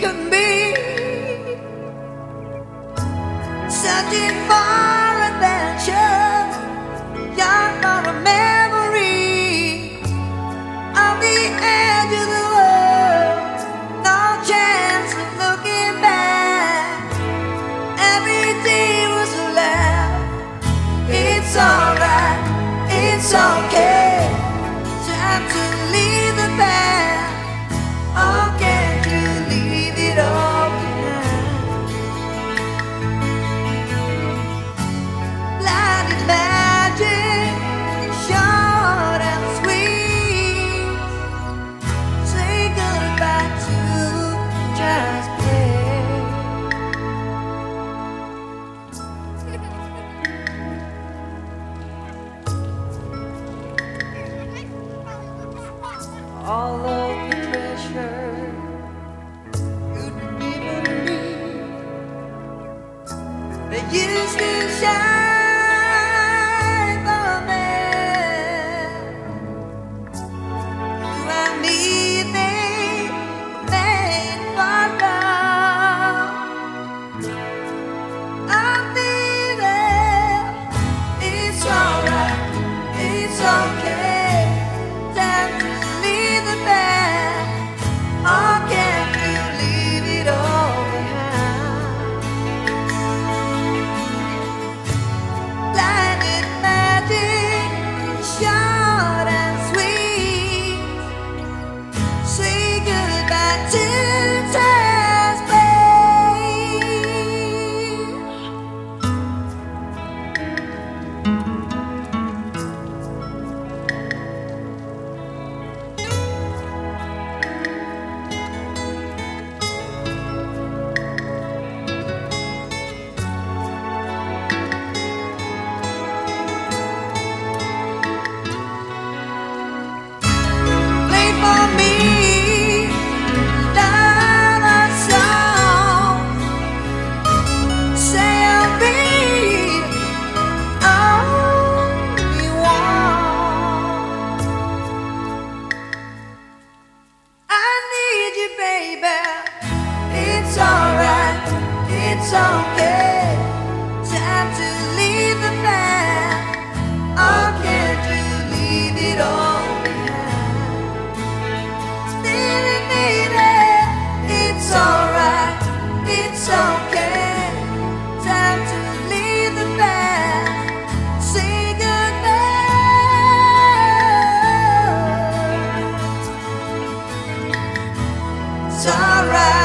can be, searching for adventure, young for a memory on the edge of the world, no chance of looking back. Every day was a laugh. It's alright, it's okay, time to leave the past. Oh, can't you leave it all behind? Blinded magic, short and sweet. Say goodbye to just play. All of the treasure you'd given me, they used to shine for me. You and me, they made for love. I'll be there. It's alright, it's okay, time to leave the past. Oh, can't you leave it all behind? Blinded magic, short and sweet. Say goodbye to time's play. Play for me, another song. Say I'll be only one. I need you, baby. It's alright, it's okay, time to leave the past. Oh, can't you leave it all behind? Still need it. It's alright, it's okay, time to leave the past. Say goodbye. It's alright.